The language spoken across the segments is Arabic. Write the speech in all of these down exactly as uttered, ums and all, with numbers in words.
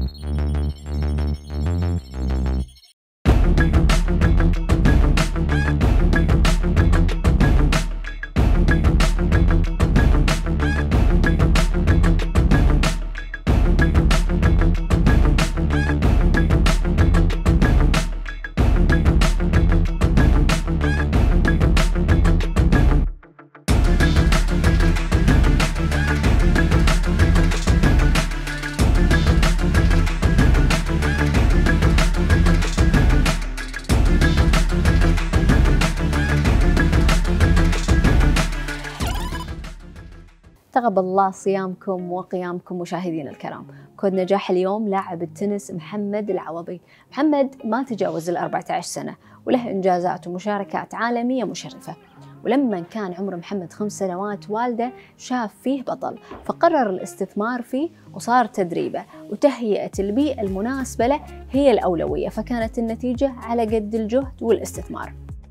تقبل الله صيامكم وقيامكم مشاهدينا الكرام. كود نجاح اليوم لاعب التنس محمد العوضي. محمد ما تجاوز ال أربعة عشر سنة وله إنجازات ومشاركات عالمية مشرفة، ولما كان عمر محمد خمس سنوات والده شاف فيه بطل فقرر الاستثمار فيه وصار تدريبه وتهيئة البيئة المناسبة له هي الأولوية، فكانت النتيجة على قد الجهد والاستثمار.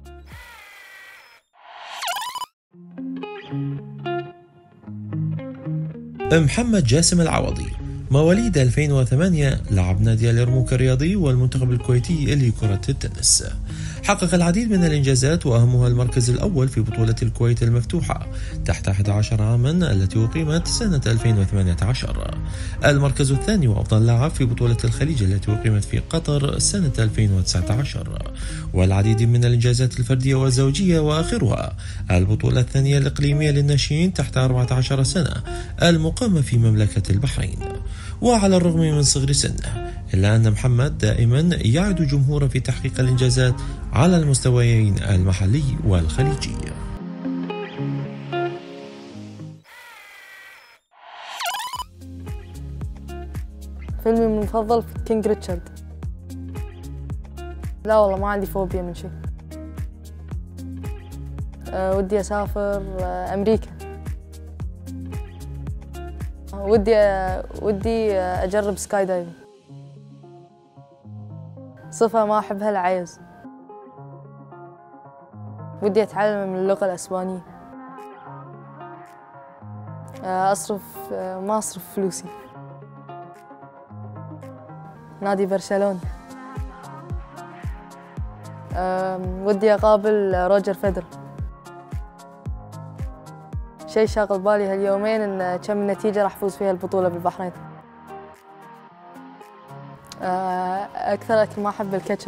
محمد جاسم العوضي مواليد ألفين وثمانية، لعب نادي اليرموك الرياضي والمنتخب الكويتي لكرة التنس. حقق العديد من الإنجازات وأهمها المركز الأول في بطولة الكويت المفتوحة تحت أحد عشر عاما التي أقيمت سنة ألفين وثمانية عشر، المركز الثاني وأفضل لاعب في بطولة الخليج التي أقيمت في قطر سنة ألفين وتسعة عشر، والعديد من الإنجازات الفردية والزوجية، وآخرها البطولة الثانية الإقليمية للناشئين تحت أربعة عشر سنة المقامة في مملكة البحرين. وعلى الرغم من صغر سنه إلا أن محمد دائما يعد جمهوره في تحقيق الإنجازات على المستويين المحلي والخليجي. فيلمي المفضل كينج ريتشارد. لا والله ما عندي فوبيا من شيء. أه ودي أسافر أه أمريكا. ودي أه ودي أجرب سكاي دايفنج. صفة ما أحبها العجز. ودي أتعلم من اللغة الأسبانية. أه أصرف أه ما أصرف فلوسي. نادي برشلونة. أه ودي أقابل روجر فيدرر. شيء شاغل بالي هاليومين إن كم نتيجة راح أفوز فيها البطولة بالبحرين. أه أكثر أكل ما أحب الكاتشب.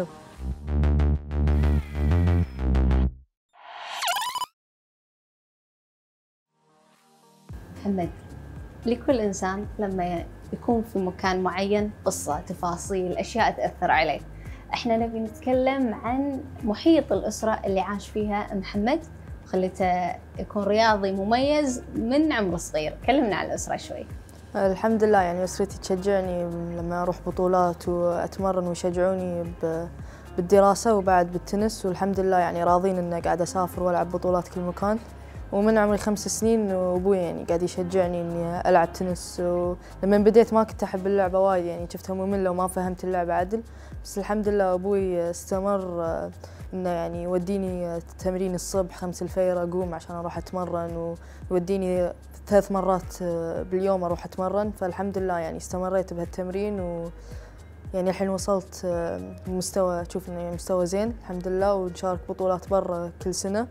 محمد، لكل إنسان لما يكون في مكان معين قصة، تفاصيل، أشياء تأثر عليه. إحنا نبي نتكلم عن محيط الأسرة اللي عاش فيها محمد وخلته يكون رياضي مميز من عمر صغير. كلمنا عن الأسرة شوي. الحمد لله، يعني أسرتي تشجعني لما أروح بطولات وأتمرن ويشجعوني بالدراسة وبعد بالتنس، والحمد لله يعني راضين إن قاعد أسافر وألعب بطولات كل مكان. ومن عمري خمس سنين وأبوي يعني قاعد يشجعني إني ألعب تنس، ولما بديت ما كنت أحب اللعبة وايد، يعني شفتها مملة وما فهمت اللعبة عدل، بس الحمد لله أبوي استمر إنه يعني يوديني تمرين الصبح خمس الفجر أقوم عشان أروح أتمرن، ويوديني ثلاث مرات باليوم أروح أتمرن، فالحمد لله يعني استمريت بهالتمرين، و يعني الحين وصلت مستوى أشوف إنه مستوى زين الحمد لله، ونشارك بطولات برا كل سنة.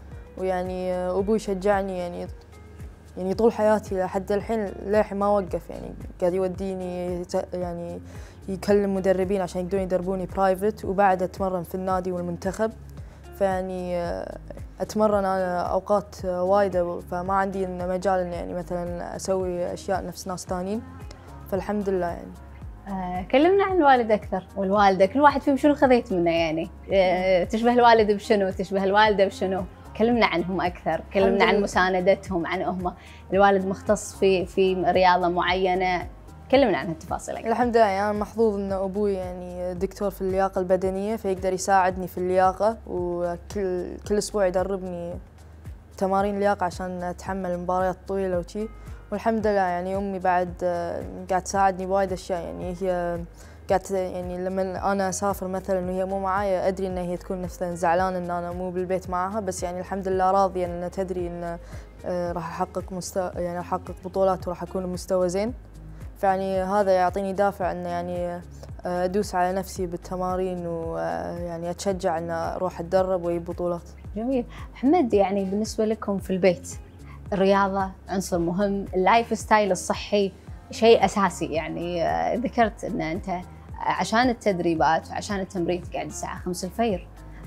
ويعني أبوي شجعني يعني يعني طول حياتي لحد الحين للحين ما وقف، يعني قاعد يوديني يعني يكلم مدربين عشان يقدرون يدربوني برايفت، وبعد أتمرن في النادي والمنتخب، فيعني أتمرن أنا أوقات وايدة، فما عندي مجال إني يعني مثلا أسوي أشياء نفس ناس ثانيين، فالحمد لله يعني. آه، كلمنا عن الوالد أكثر والوالدة، كل واحد فيهم شنو خذيت منه يعني؟ آه، تشبه الوالد بشنو؟ تشبه الوالدة بشنو؟ كلمنا عنهم أكثر، كلمنا عن مساندتهم، عن هم الوالد مختص في في رياضة معينة، كلمنا عن التفاصيل أكثر. الحمد لله يعني أنا محظوظ إن أبوي يعني دكتور في اللياقة البدنية، فيقدر يساعدني في اللياقة، وكل كل أسبوع يدربني تمارين لياقة عشان أتحمل مباريات طويلة وشي، والحمد لله يعني أمي بعد قاعد تساعدني بوايد أشياء، يعني هي قاعد يعني لما أنا أسافر مثلا وهي مو معايا أدري إن هي تكون مثلا زعلانة إن أنا مو بالبيت معاها، بس يعني الحمد لله راضية إن تدري إن راح أحقق مستوى يعني أحقق بطولات وراح أكون بمستوى زين، فيعني هذا يعطيني دافع إنه يعني أدوس على نفسي بالتمارين، ويعني أتشجع إن أروح أتدرب وأجيب بطولات. جميل. محمد، يعني بالنسبة لكم في البيت الرياضة عنصر مهم، اللايف ستايل الصحي شيء أساسي. يعني ذكرت إن أنت عشان التدريبات وعشان التمرين تقعد الساعة خمسة الفجر،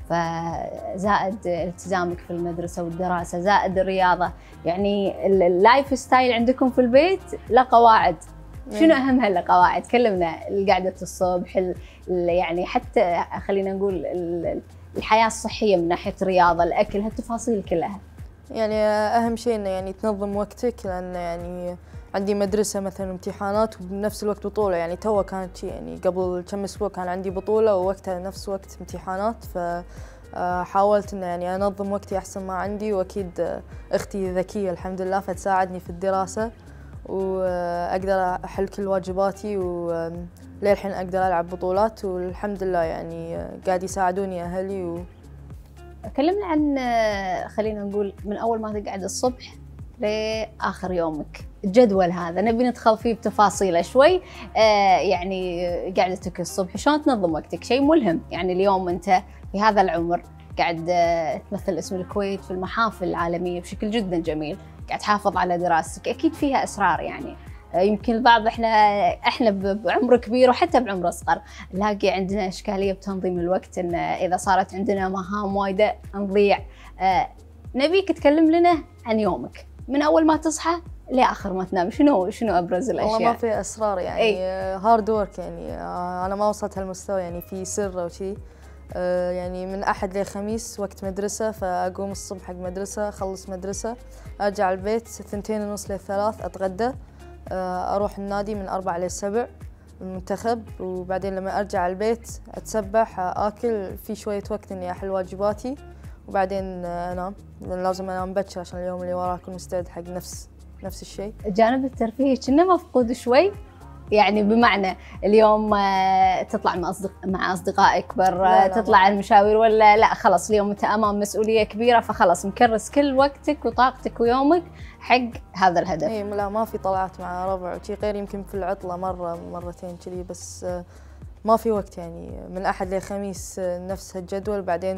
فزائد التزامك في المدرسة والدراسة زائد الرياضة، يعني اللايف ستايل عندكم في البيت له قواعد. شنو أهم هالقواعد؟ كلمنا. قعدة الصبح، يعني حتى خلينا نقول الحياة الصحية من ناحية الرياضة، الأكل، هالتفاصيل كلها. يعني أهم شيء إنه يعني تنظم وقتك، لأن يعني عندي مدرسة مثلا امتحانات وبنفس الوقت بطولة. يعني تو كانت يعني قبل كم أسبوع كان عندي بطولة ووقتها نفس وقت امتحانات، فحاولت إنه يعني أنظم وقتي أحسن ما عندي. وأكيد أختي ذكية الحمد لله فتساعدني في الدراسة، وأقدر أحل كل واجباتي، وللحين أقدر ألعب بطولات والحمد لله. يعني قاعد يساعدوني أهلي. و... كلمنا عن، خلينا نقول، من أول ما تقعد الصبح لآخر يومك، الجدول هذا نبي ندخل فيه بتفاصيله شوي. آه يعني قعدتك الصبح شلون تنظم وقتك؟ شيء ملهم. يعني اليوم أنت في هذا العمر قاعد آه تمثل اسم الكويت في المحافل العالمية بشكل جدا جميل، قاعد تحافظ على دراستك، أكيد فيها أسرار. يعني آه يمكن البعض إحنا إحنا بعمر كبير وحتى بعمر أصغر نلاقي عندنا إشكالية بتنظيم الوقت، إن إذا صارت عندنا مهام وايدة نضيع. آه نبيك تكلم لنا عن يومك من أول ما تصحى لآخر ما تنام. شنو شنو أبرز الأشياء؟ والله ما في أسرار، يعني أي. هارد وورك. يعني أنا ما وصلت هالمستوى يعني في سر أو شيء. يعني من أحد لخميس وقت مدرسة، فأقوم الصبح حق مدرسة، أخلص مدرسة، أرجع البيت ثنتين ونص للثلاث، أتغدى، أروح النادي من أربع للسبع المنتخب، وبعدين لما أرجع البيت أتسبح، أكل في شوية وقت إني أحل واجباتي، وبعدين أنام. لازم أنام بكر عشان اليوم اللي وراه أكون مستعد حق نفس نفس الشيء. الجانب الترفيهي كنا مفقود شوي، يعني بمعنى اليوم تطلع مع أصدق... مع أصدقائك برا، تطلع المشاوير، ولا لا خلاص اليوم أنت أمام مسؤولية كبيرة فخلاص مكرس كل وقتك وطاقتك ويومك حق هذا الهدف؟ إيه لا، ما في طلعات مع ربع وشي، غير يمكن في العطلة مرة مرتين كذي، بس ما في وقت. يعني من أحد لخميس نفس الجدول. بعدين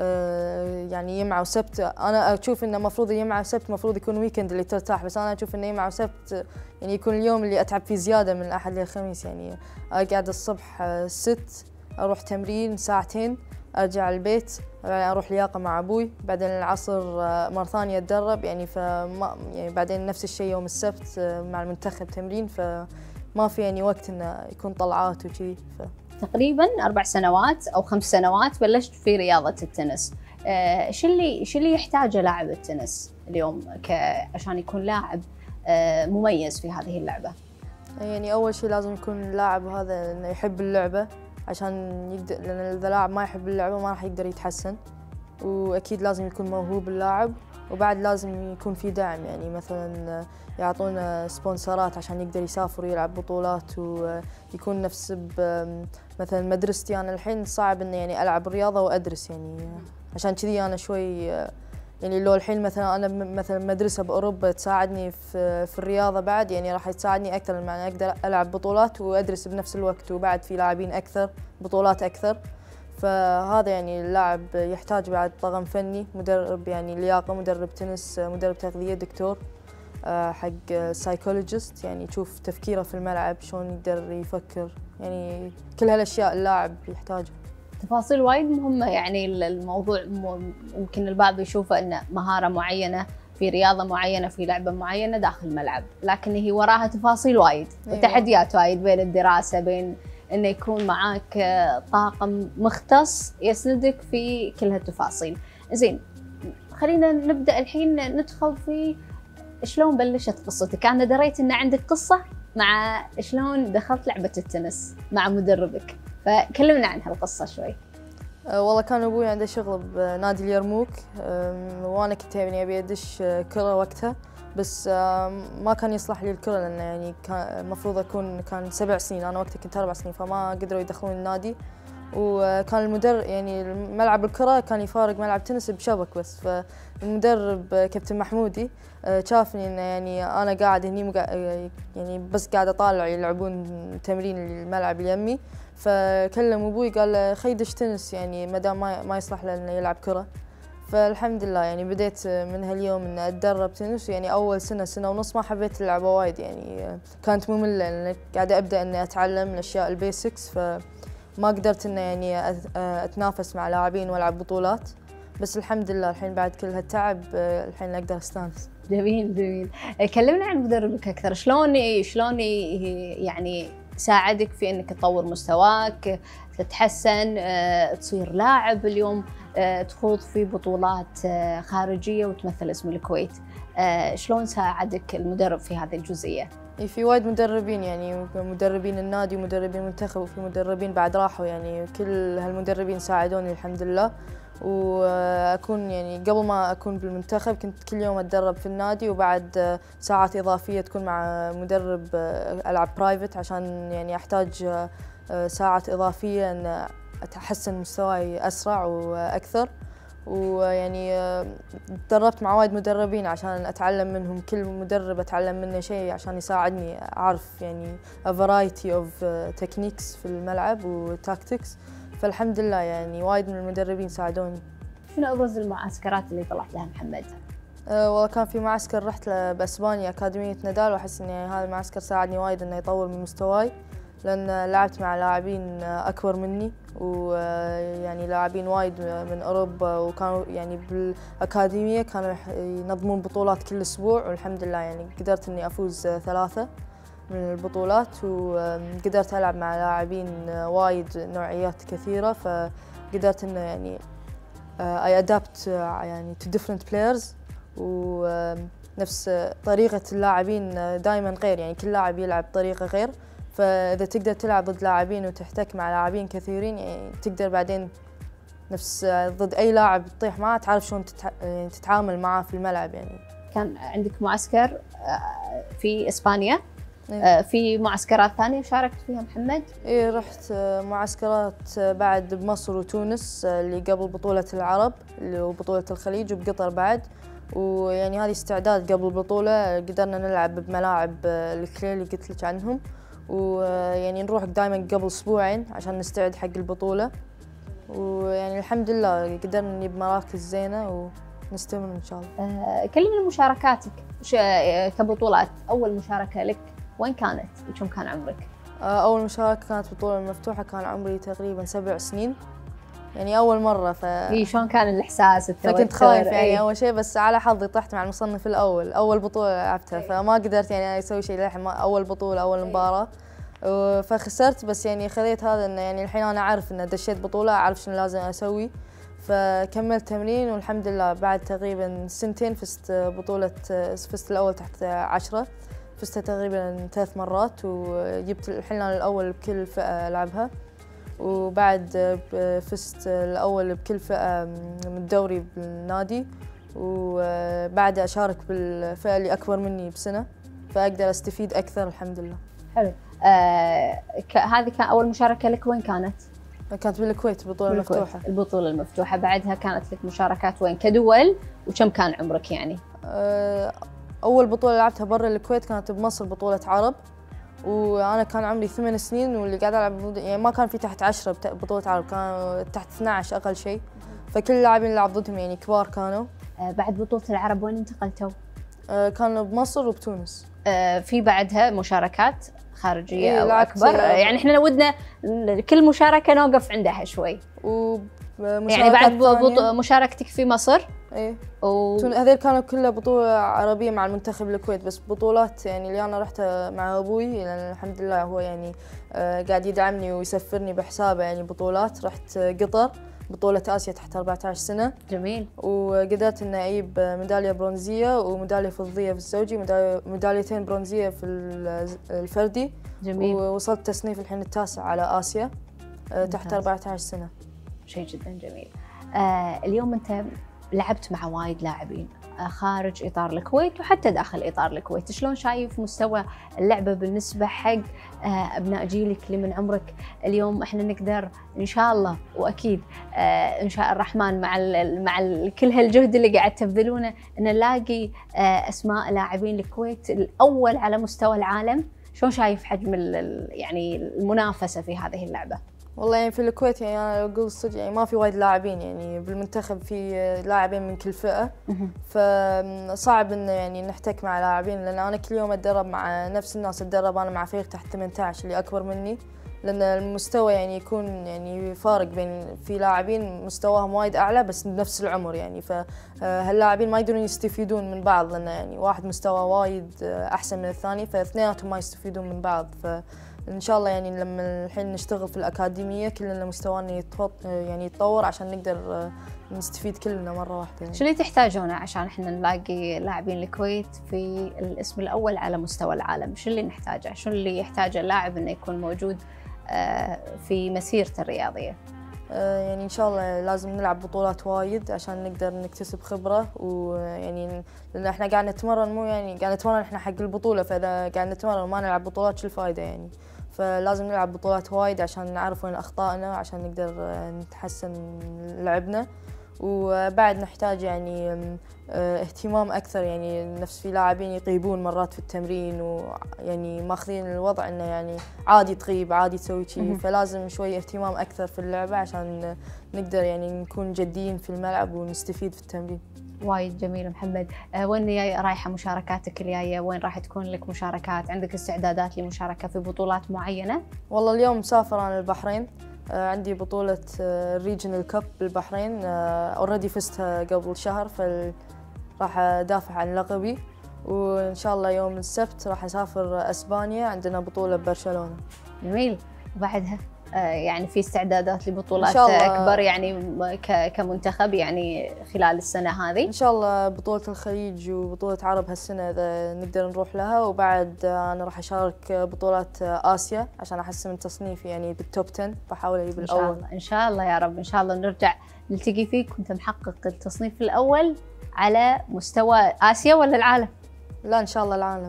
يعني يمعة وسبت أنا أشوف إنه مفروض يمعة وسبت مفروض يكون ويكند اللي ترتاح، بس أنا أشوف إنه يمعة وسبت يعني يكون اليوم اللي أتعب فيه زيادة من الأحد للخميس. يعني أقعد الصبح ست، أروح تمرين ساعتين، أرجع البيت، أروح لياقة مع أبوي، بعدين العصر مرة ثانية أتدرب. يعني فما يعني بعدين نفس الشيء يوم السبت مع المنتخب تمرين، فما في يعني وقت إنه يكون طلعات وشي. ف... تقريباً أربع سنوات أو خمس سنوات بلشت في رياضة التنس. إيش آه اللي إيش اللي يحتاجه لاعب التنس اليوم ك عشان يكون لاعب آه مميز في هذه اللعبة؟ يعني أول شيء لازم يكون اللاعب هذا إنه يحب اللعبة عشان يقدر، لأن إذا لاعب ما يحب اللعبة ما راح يقدر يتحسن. وأكيد لازم يكون موهوب اللاعب، وبعد لازم يكون في دعم، يعني مثلاً يعطونا سبونسرات عشان يقدر يسافر ويلعب بطولات، ويكون نفس مثلا مدرستي. أنا الحين صعب إني يعني ألعب رياضة وأدرس، يعني عشان كذي أنا شوي يعني لو الحين مثلا أنا مثلا مدرسة بأوروبا تساعدني في في الرياضة بعد، يعني راح تساعدني أكثر، يعني أقدر ألعب بطولات وأدرس بنفس الوقت، وبعد في لاعبين أكثر، بطولات أكثر. فهذا يعني اللاعب يحتاج بعد طاقم فني، مدرب يعني لياقة، مدرب تنس، مدرب تغذية، دكتور حق سايكولوجيست، يعني تشوف تفكيره في الملعب شلون يقدر يفكر، يعني كل هالاشياء اللاعب يحتاجها. تفاصيل وايد مهمة. يعني الموضوع ممكن البعض يشوفه انه مهارة معينة في رياضة معينة في لعبة معينة داخل الملعب، لكن هي وراها تفاصيل وايد وتحديات وايد، بين الدراسة، بين انه يكون معاك طاقم مختص يسندك في كل هالتفاصيل. زين، خلينا نبدأ الحين ندخل في شلون بلشت قصتك. أنا دريت إن عندك قصة مع شلون دخلت لعبة التنس مع مدربك، فكلمنا عن هالقصة شوي. أه والله كان أبوي عنده شغل بنادي اليرموك، أه وأنا كنت يعني أبي أدش كرة وقتها، بس أه ما كان يصلح لي الكرة، لأن يعني كان المفروض أكون كان سبع سنين، أنا وقتها كنت أربع سنين، فما قدروا يدخلون النادي. وكان المدرب يعني ملعب الكرة كان يفارق ملعب تنس بشبك بس، فالمدرب كابتن محمودي شافني إنه يعني أنا قاعد هني يعني بس قاعد أطالع يلعبون تمرين الملعب اليمي، فكلم أبوي قال له خيدش تنس يعني ما دام ما ما يصلح له إنه يلعب كرة. فالحمد لله يعني بديت من هاليوم إن أتدرب تنس، يعني أول سنة سنة ونص ما حبيت اللعبة وايد، يعني كانت مملة لأن قاعدة أبدأ إني أتعلم الأشياء البيسكس، فما قدرت إنه يعني أتنافس مع لاعبين وألعب بطولات. بس الحمد لله الحين بعد كل هالتعب الحين أقدر أستانس. جميل جميل. كلمنا عن مدربك أكثر، شلون شلون يعني ساعدك في إنك تطور مستواك، تتحسن، تصير لاعب اليوم، تخوض في بطولات خارجية وتمثل اسم الكويت، شلون ساعدك المدرب في هذه الجزئية؟ في وايد مدربين، يعني مدربين النادي ومدربين المنتخب وفي مدربين بعد راحوا، يعني كل هالمدربين ساعدوني الحمد لله. وأكون يعني قبل ما أكون بالمنتخب كنت كل يوم أتدرب في النادي، وبعد ساعات إضافية تكون مع مدرب ألعب برايفت عشان يعني أحتاج ساعات إضافية أن أتحسن مستواي أسرع وأكثر. ويعني تدربت مع وايد مدربين عشان أتعلم منهم، كل مدرب أتعلم منه شيء عشان يساعدني أعرف يعني a variety of techniques في الملعب وتاكتكس. فالحمد لله يعني وايد من المدربين ساعدوني. شنو أبرز المعسكرات اللي طلعت لها محمد؟ أه والله كان في معسكر رحت له بأسبانيا أكاديمية نادال، وأحس إن هذا المعسكر ساعدني وايد إنه يطور من مستواي، لأن لعبت مع لاعبين أكبر مني ويعني لاعبين وايد من أوروبا، وكانوا يعني بالأكاديمية كانوا ينظمون بطولات كل أسبوع، والحمد لله يعني قدرت إني أفوز ثلاثة من البطولات، وقدرت ألعب مع لاعبين وايد نوعيات كثيرة، فقدرت إنه يعني I adapt يعني to different players، ونفس طريقة اللاعبين دائما غير، يعني كل لاعب يلعب بطريقة غير، فإذا تقدر تلعب ضد لاعبين وتحتك مع لاعبين كثيرين يعني تقدر بعدين نفس ضد أي لاعب تطيح معه تعرف شلون تتعامل معه في الملعب. يعني كان عندك معسكر في إسبانيا، إيه؟ في معسكرات ثانية شاركت فيها محمد؟ إيه رحت معسكرات بعد بمصر وتونس اللي قبل بطولة العرب اللي وبطولة الخليج وبقطر بعد، ويعني هذه استعداد قبل البطولة قدرنا نلعب بملاعب الكلي اللي قلت لك عنهم، ويعني نروح دائما قبل أسبوعين عشان نستعد حق البطولة، ويعني الحمد لله قدرنا نجيب مراكز زينة ونستمر إن شاء الله. أه كلمنا مشاركاتك كبطولات. أول مشاركة لك وين كانت وكم كان عمرك؟ أول مشاركة كانت بطولة مفتوحة، كان عمري تقريبا سبع سنين، يعني أول مرة. ف إيه شلون كان الإحساس التوتر؟ فكنت خايف يعني إيه؟ أول شيء، بس على حظي طحت مع المصنف الأول، أول بطولة لعبتها، فما قدرت يعني أسوي شيء للحين، أول بطولة أول مباراة فخسرت، بس يعني خذيت هذا إنه يعني الحين أنا أعرف إن دشيت بطولة أعرف شنو لازم أسوي، فكملت تمرين والحمد لله بعد تقريبا سنتين فزت بطولة، فزت الأول تحت عشرة، فزت تقريبا ثلاث مرات، وجبت الحين أنا الأول بكل فئة ألعبها، وبعد فزت الأول بكل فئة من الدوري بالنادي، وبعد أشارك بالفئة اللي أكبر مني بسنة فأقدر أستفيد أكثر الحمد لله. حلو. آه هذه كان أول مشاركة لك وين كانت؟ كانت بالكويت بطولة مفتوحة. البطولة المفتوحة. بعدها كانت لك مشاركات وين كدول وكم كان عمرك يعني؟ آه أول بطولة لعبتها برا الكويت كانت بمصر بطولة عرب، وأنا كان عمري ثمان سنين، واللي قاعد ألعب يعني ما كان في تحت عشرة بطولة عرب، كان تحت اثنا عشر أقل شيء، فكل اللاعبين اللي لعب ضدهم يعني كبار كانوا. آه بعد بطولة العرب وين انتقلتوا؟ آه كانوا بمصر وبتونس. آه في بعدها مشاركات خارجية إيه أو أكبر؟ يعني إحنا ودنا كل مشاركة نوقف عندها شوي. يعني بعد مشاركتك في مصر؟ ايه و... هذول كانوا كلها بطولة عربية مع المنتخب الكويت، بس بطولات يعني اللي أنا رحتها مع أبوي لأن الحمد لله هو يعني آه قاعد يدعمني ويسفرني بحسابه، يعني بطولات رحت قطر بطولة آسيا تحت أربعة عشر سنة. جميل. وقدرت إني أجيب ميدالية برونزية وميدالية فضية في الزوجي، ميداليتين برونزية في الفردي. جميل. ووصلت تصنيف الحين التاسع على آسيا تحت أربعة عشر سنة. شيء جدا جميل. آه اليوم أنت لعبت مع وايد لاعبين، خارج إطار الكويت وحتى داخل إطار الكويت. شلون شايف مستوى اللعبة بالنسبة حق أبناء جيلك اللي من عمرك اليوم؟ إحنا نقدر إن شاء الله وأكيد إن شاء الرحمن مع ال مع ال كل هالجهد اللي قاعد تبذلونه إن نلاقي أسماء لاعبين الكويت الأول على مستوى العالم. شلون شايف حجم يعني المنافسة في هذه اللعبة؟ والله يعني في الكويت يعني أنا أقول الصدق يعني ما في وايد لاعبين، يعني بالمنتخب في لاعبين من كل فئة، فصعب إنه يعني نحتك مع لاعبين، لأن أنا كل يوم أتدرب مع نفس الناس، أتدرب أنا مع فريق تحت ثمانية عشر اللي أكبر مني، لأن المستوى يعني يكون يعني فارق بين في لاعبين مستواهم وايد أعلى بس بنفس العمر يعني، فهاللاعبين ما يقدرون يستفيدون من بعض، لأن يعني واحد مستوى وايد أحسن من الثاني فاثنيناتهم ما يستفيدون من بعض. ف إن شاء الله يعني لما الحين نشتغل في الأكاديمية كلنا مستوانا يعني يتطور عشان نقدر نستفيد كلنا مرة واحدة. يعني. شو اللي تحتاجونه عشان احنا نلاقي لاعبين الكويت في الاسم الأول على مستوى العالم؟ شو اللي نحتاجه؟ شو اللي يحتاجه اللاعب إنه يكون موجود في مسيرته الرياضية؟ يعني إن شاء الله لازم نلعب بطولات وايد عشان نقدر نكتسب خبرة، ويعني لأن احنا قاعد نتمرن مو يعني قاعد نتمرن احنا حق البطولة، فإذا قاعد نتمرن وما نلعب بطولات شو الفايدة يعني؟ فلازم نلعب بطولات وايد عشان نعرف وين أخطائنا عشان نقدر نتحسن لعبنا، وبعد نحتاج يعني اهتمام أكثر، يعني نفس في لاعبين يغيبون مرات في التمرين ويعني ماخذين الوضع إنه يعني عادي تغيب عادي تسوي شيء، فلازم شوي اهتمام أكثر في اللعبة عشان نقدر يعني نكون جديين في الملعب ونستفيد في التمرين. وايد جميل محمد. أه وين رايحة مشاركاتك الجاية؟ وين راح تكون لك مشاركات؟ عندك استعدادات لمشاركة في بطولات معينة؟ والله اليوم مسافر أنا البحرين، أه عندي بطولة الريجنال كاب بالبحرين، اوريدي أه فزتها قبل شهر، فراح أدافع عن لقبي، وإن شاء الله يوم السبت راح أسافر أسبانيا، عندنا بطولة ببرشلونة. جميل. وبعدها يعني في استعدادات لبطولات أكبر يعني كمنتخب يعني خلال السنة هذه؟ إن شاء الله بطولة الخليج وبطولة عرب هالسنة إذا نقدر نروح لها، وبعد أنا راح أشارك بطولات آسيا عشان أحسن من تصنيفي يعني بالتوب عشرة، بحاول أجيب الأول. إن شاء الله إن شاء الله يا رب، إن شاء الله نرجع نلتقي فيك وأنت محقق التصنيف الأول على مستوى آسيا ولا العالم؟ لا إن شاء الله العالم.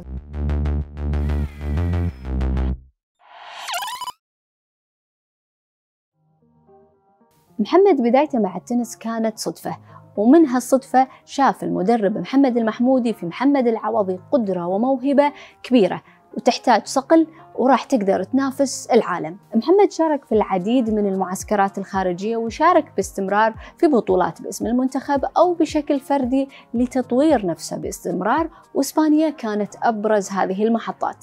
محمد بدايته مع التنس كانت صدفة، ومن هالصدفة شاف المدرب محمد المحمودي في محمد العوضي قدرة وموهبة كبيرة وتحتاج صقل وراح تقدر تنافس العالم. محمد شارك في العديد من المعسكرات الخارجية وشارك باستمرار في بطولات باسم المنتخب أو بشكل فردي لتطوير نفسه باستمرار، وإسبانيا كانت أبرز هذه المحطات.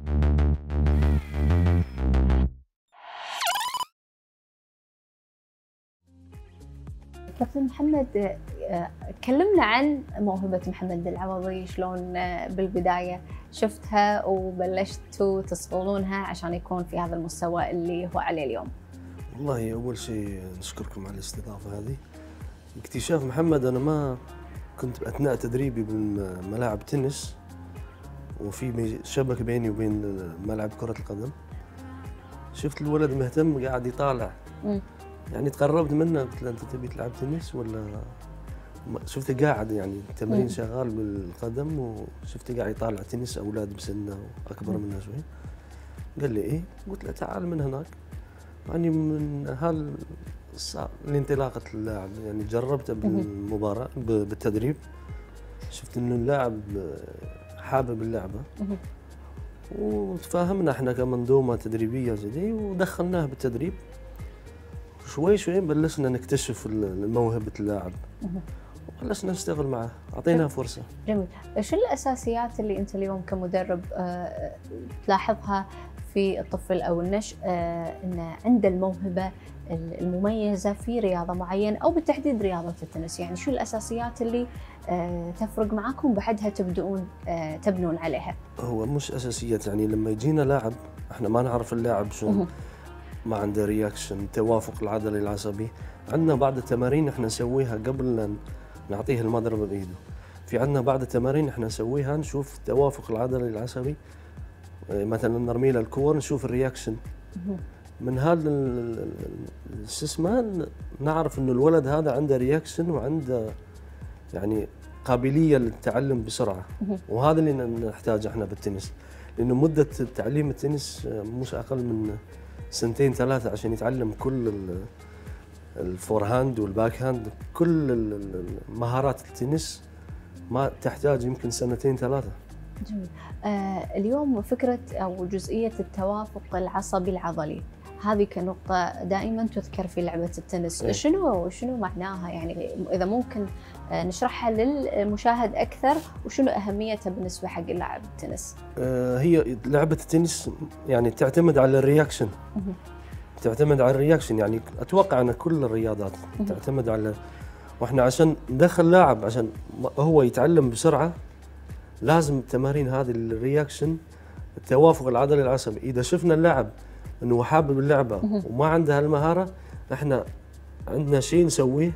كابتن محمد، كلمنا عن موهبة محمد العوضي، شلون بالبداية شفتها وبلشتوا تصقلونها عشان يكون في هذا المستوى اللي هو عليه اليوم؟ والله أول شيء نشكركم على الاستضافة هذه. اكتشاف محمد أنا ما كنت أثناء تدريبي بالملاعب تنس وفي شبكة بيني وبين ملعب كرة القدم، شفت الولد مهتم قاعد يطالع م. يعني تقربت منه قلت له أنت تبي تلعب تنس ولا؟ شفته قاعد يعني تمرين شغال بالقدم وشفته قاعد يطالع تنس أولاد بسنه وأكبر منه شوي. قال لي إيه؟ قلت له تعال من هناك. يعني من هال الانطلاقة اللاعب يعني جربته بالمباراة بالتدريب، شفت إنه اللاعب حابب اللعبة وتفاهمنا احنا كمنظومة تدريبية زي ودخلناه بالتدريب. شوي شوي بلشنا نكتشف موهبة اللاعب وبلشنا نشتغل معه، أعطيناه فرصة. جميل. شو الأساسيات اللي أنت اليوم كمدرب أه تلاحظها في الطفل أو النشء أه أنه عنده الموهبة المميزة في رياضة معينة أو بالتحديد رياضة التنس؟ يعني شو الأساسيات اللي أه تفرق معاكم بعدها تبدؤون أه تبنون عليها؟ هو مش أساسيات، يعني لما يجينا لاعب احنا ما نعرف اللاعب شو ما عنده رياكشن توافق العضلي العصبي، عندنا بعض التمارين احنا نسويها قبل نعطيه المضرب بايده. في عندنا بعض التمارين احنا نسويها نشوف التوافق العضلي العصبي، مثلا نرمي له الكور نشوف الرياكشن. من هذا شو اسمه نعرف انه الولد هذا عنده رياكشن وعنده يعني قابليه للتعلم بسرعه، وهذا اللي نحتاجه احنا بالتنس، لانه مده تعليم التنس مش اقل من سنتين ثلاثه عشان يتعلم كل الفور هاند والباك هاند، كل مهارات التنس ما تحتاج يمكن سنتين ثلاثه. جميل. آه اليوم فكره او جزئيه التوافق العصبي العضلي هذه كنقطة دائما تذكر في لعبة التنس، إيه؟ شنو شنو معناها يعني إذا ممكن نشرحها للمشاهد أكثر، وشنو أهميتها بالنسبة حق اللاعب التنس؟ آه هي لعبة التنس يعني تعتمد على الرياكشن، تعتمد على الرياكشن، يعني أتوقع أن كل الرياضات تعتمد على، وإحنا عشان ندخل لاعب عشان هو يتعلم بسرعة لازم التمارين هذه الرياكشن، التوافق العضلي العصبي. إذا شفنا اللاعب انه حابب اللعبه وما عنده هالمهاره، احنا عندنا شيء نسويه،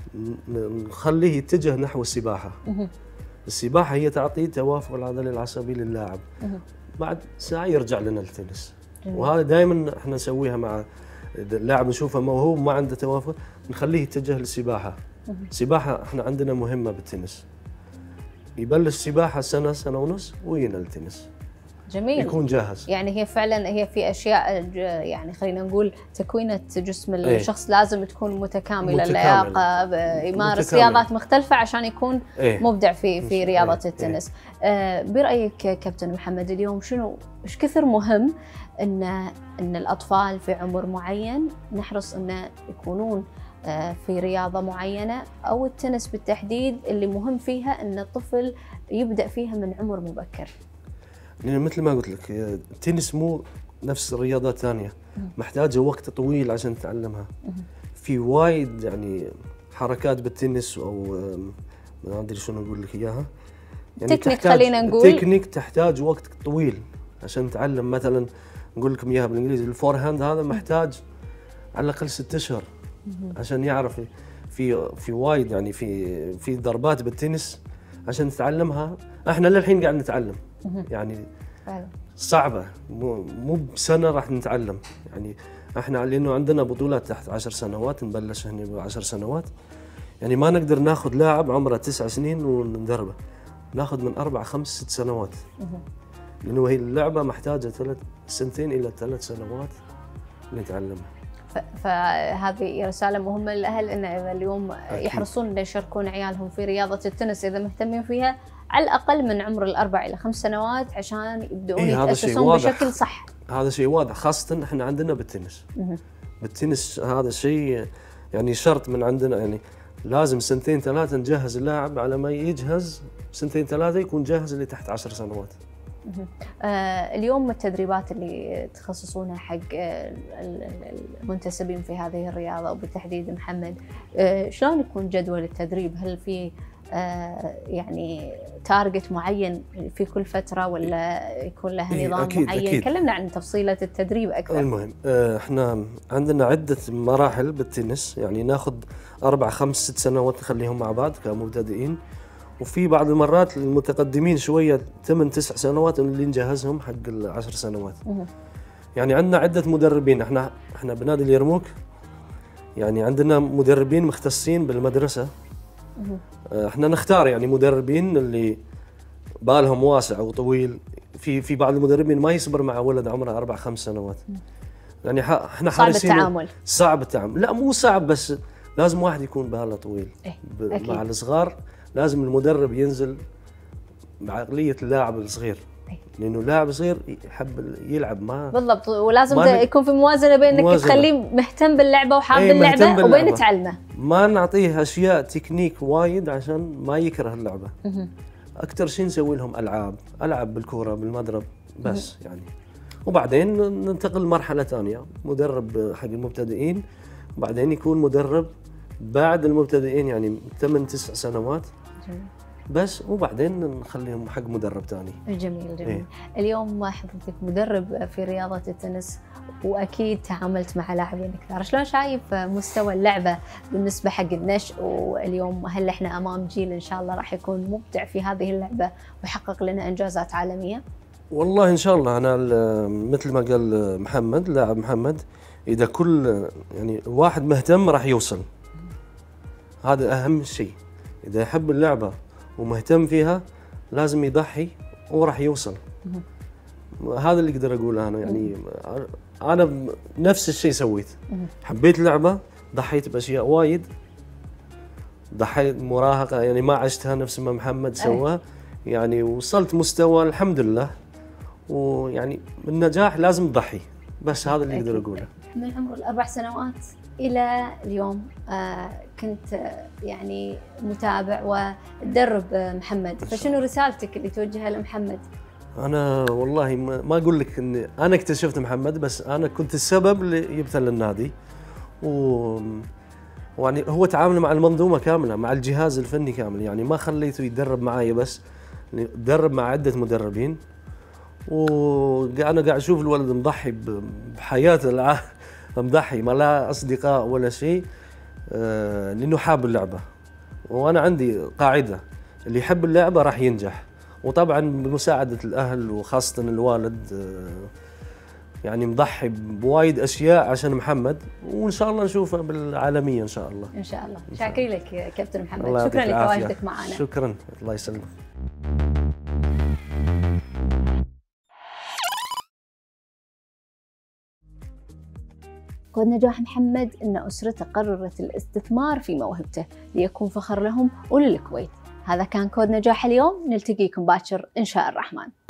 نخليه يتجه نحو السباحه. السباحه هي تعطي توافق العضلي العصبي للاعب، بعد ساعه يرجع لنا التنس. وهذا دائما احنا نسويها مع اللاعب، نشوفه موهوب ما عنده توافق نخليه يتجه للسباحه. السباحه احنا عندنا مهمه بالتنس، يبلش سباحه سنه سنه ونص وينال التنس. جميل. يكون جاهز. يعني هي فعلا هي في اشياء يعني خلينا نقول تكوينه جسم الشخص ايه؟ لازم تكون متكامله، اللياقه، يمارس رياضات مختلفه عشان يكون ايه؟ مبدع في في رياضه ايه؟ التنس. ايه؟ آه برايك كابتن محمد اليوم شنو ايش كثر مهم ان ان الاطفال في عمر معين نحرص انه يكونون آه في رياضه معينه، او التنس بالتحديد اللي مهم فيها ان الطفل يبدا فيها من عمر مبكر؟ لأن مثل ما قلت لك التنس مو نفس الرياضات الثانية، محتاجة وقت طويل عشان تتعلمها. في وايد يعني حركات بالتنس، أو ما أدري شلون أقول لك إياها، يعني تكنيك خلينا نقول تكنيك تحتاج وقت طويل عشان تتعلم. مثلا نقول لكم إياها بالإنجليزي، الفور هاند هذا محتاج على الأقل ست أشهر عشان يعرف. في في وايد يعني في في ضربات بالتنس عشان تتعلمها احنا للحين قاعد نتعلم، يعني صعبة، مو مو بسنة راح نتعلم. يعني احنا لانه عندنا بطولات تحت عشر سنوات، نبلش هنا بعشر سنوات، يعني ما نقدر ناخذ لاعب عمره تسع سنين وندربه، ناخذ من اربع خمس ست سنوات، لانه هي اللعبة محتاجة ثلاث سنتين الى ثلاث سنوات نتعلمها. فهذه رسالة مهمة للأهل إن إذا اليوم أكيد يحرصون إن يشاركون عيالهم في رياضة التنس إذا مهتمين فيها على الأقل من عمر الأربع إلى خمس سنوات عشان يبدأون إيه يتأسسون بشكل صح. هذا شيء واضح، خاصة إحنا عندنا بالتنس. بالتنس هذا شيء يعني شرط من عندنا، يعني لازم سنتين ثلاثة نجهز اللاعب، على ما يجهز سنتين ثلاثة يكون جاهز اللي تحت عشر سنوات. آه اليوم التدريبات اللي تخصصونها حق المنتسبين في هذه الرياضة وبالتحديد محمد، آه شلون يكون جدول التدريب؟ هل في آه يعني تارجت معين في كل فترة ولا يكون لها نظام أكيد معين؟ أكيد. كلمنا عن تفصيلة التدريب أكثر. المهم آه احنا عندنا عدة مراحل بالتنس، يعني ناخذ أربع خمس ست سنوات نخليهم مع بعض كمبتدئين، وفي بعض المرات المتقدمين شويه ثمان تسع سنوات اللي نجهزهم حق العشر سنوات. يعني عندنا عده مدربين، احنا احنا بنادي اليرموك يعني عندنا مدربين مختصين بالمدرسه. احنا نختار يعني مدربين اللي بالهم واسع وطويل. في في بعض المدربين ما يصبر مع ولد عمره اربع خمس سنوات، يعني احنا حارسين صعب التعامل. صعب التعامل، لا مو صعب، بس لازم واحد يكون باله طويل. إيه؟ مع الصغار لازم المدرب ينزل بعقلية اللاعب الصغير، لأنه لاعب صغير يحب يلعب ما بالضبط، ولازم يكون في موازنة بين انك تخليه مهتم باللعبة وحاب ايه اللعبة وبين تعلمه. ما نعطيه أشياء تكنيك وايد عشان ما يكره اللعبة. أكثر شيء نسوي لهم ألعاب، ألعب بالكرة بالمضرب بس. يعني وبعدين ننتقل لمرحلة ثانية، مدرب حق المبتدئين، وبعدين يكون مدرب بعد المبتدئين يعني ثمان تسع سنوات بس، وبعدين نخليهم حق مدرب ثاني. جميل جميل. إيه؟ اليوم حضرتك مدرب في رياضة التنس وأكيد تعاملت مع لاعبين كثار، شلون شايف مستوى اللعبة بالنسبة حق النشء؟ واليوم هل احنا أمام جيل إن شاء الله راح يكون مبدع في هذه اللعبة ويحقق لنا إنجازات عالمية؟ والله إن شاء الله. أنا مثل ما قال محمد، لاعب محمد، إذا كل يعني واحد مهتم راح يوصل، هذا أهم شيء. إذا يحب اللعبة ومهتم فيها لازم يضحي وراح يوصل. هذا اللي اقدر اقوله انا، يعني انا نفس الشيء سويت. حبيت اللعبه، ضحيت باشياء وايد، ضحيت مراهقه يعني ما عشتها نفس ما محمد سواه، يعني وصلت مستوى الحمد لله. ويعني النجاح لازم تضحي، بس هذا اللي اقدر اقوله. من عمر الاربع سنوات الى اليوم آه كنت آه يعني متابع وتدرب آه محمد، فشنو رسالتك اللي توجهها لمحمد؟ انا والله ما اقول لك اني انا اكتشفت محمد، بس انا كنت السبب اللي جبته للنادي. و يعني هو تعامل مع المنظومه كامله، مع الجهاز الفني كامل، يعني ما خليته يتدرب معايا بس، تدرب مع عده مدربين. وانا قاعد اشوف الولد مضحي بحياته العام، مضحي ما لا اصدقاء ولا شيء، آه لانه حاب اللعبه. وانا عندي قاعده، اللي يحب اللعبه راح ينجح، وطبعا بمساعده الاهل وخاصه الوالد. آه يعني مضحي بوايد اشياء عشان محمد، وان شاء الله نشوفه بالعالميه ان شاء الله. ان شاء الله. شاكرين لك يا كابتن محمد، شكرا لتواجدك معنا. شكرا، الله يسلمك. قد نجاح محمد أن أسرته قررت الاستثمار في موهبته ليكون فخر لهم وللكويت. هذا كان كود نجاح اليوم، نلتقيكم باكر إن شاء الرحمن.